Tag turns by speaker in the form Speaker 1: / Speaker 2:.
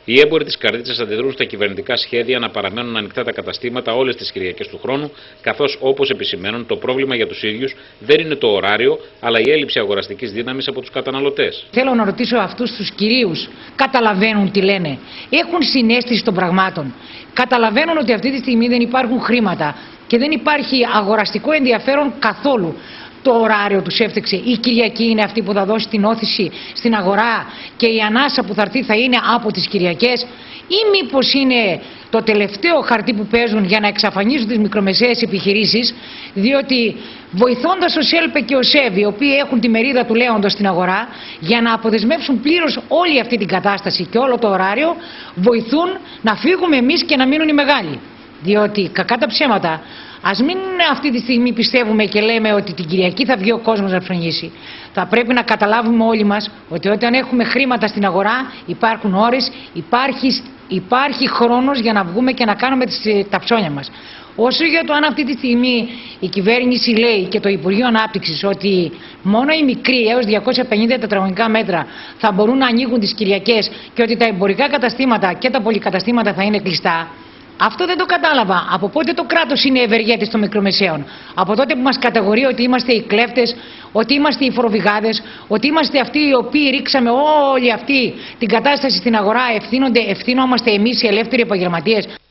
Speaker 1: Οι έμποροι της Καρδίτσας αντιδρούν στα κυβερνητικά σχέδια να παραμένουν ανοιχτά τα καταστήματα όλες τις Κυριακές του χρόνου, καθώς όπως επισημαίνουν, το πρόβλημα για τους ίδιους δεν είναι το ωράριο, αλλά η έλλειψη αγοραστικής δύναμης από τους καταναλωτές.
Speaker 2: Θέλω να ρωτήσω αυτούς τους κυρίους, καταλαβαίνουν τι λένε, έχουν συναίσθηση των πραγμάτων, καταλαβαίνουν ότι αυτή τη στιγμή δεν υπάρχουν χρήματα και δεν υπάρχει αγοραστικό ενδιαφέρον καθόλου. Το ωράριο τους έφτιαξε. Η Κυριακή είναι αυτή που θα δώσει την όθηση στην αγορά και η ανάσα που θα έρθει θα είναι από τις Κυριακές, ή μήπως είναι το τελευταίο χαρτί που παίζουν για να εξαφανίσουν τις μικρομεσαίες επιχειρήσεις, διότι βοηθώντας ο ΣΕΛΠΕ και ο ΣΕΒ, οι οποίοι έχουν τη μερίδα του λέοντος στην αγορά, για να αποδεσμεύσουν πλήρως όλη αυτή την κατάσταση και όλο το ωράριο, βοηθούν να φύγουμε εμείς και να μείνουν οι μεγάλοι. Διότι κακά τα ψέματα, ας μην αυτή τη στιγμή πιστεύουμε και λέμε ότι την Κυριακή θα βγει ο κόσμος να ψωνίσει. Θα πρέπει να καταλάβουμε όλοι μας ότι όταν έχουμε χρήματα στην αγορά υπάρχουν ώρες, υπάρχει χρόνος για να βγούμε και να κάνουμε τα ψώνια μας. Όσο για το αν αυτή τη στιγμή η κυβέρνηση λέει και το Υπουργείο Ανάπτυξης ότι μόνο οι μικροί έως 250 τετραγωνικά μέτρα θα μπορούν να ανοίγουν τις Κυριακές και ότι τα εμπορικά καταστήματα και τα πολυκαταστήματα θα είναι κλειστά, αυτό δεν το κατάλαβα. Από πότε το κράτος είναι ευεργέτης των μικρομεσαίων? Από τότε που μας κατηγορεί ότι είμαστε οι κλέφτες, ότι είμαστε οι φοροβιγάδες, ότι είμαστε αυτοί οι οποίοι ρίξαμε όλη αυτή την κατάσταση στην αγορά, ευθύνομαστε εμείς οι ελεύθεροι επαγγελματίες.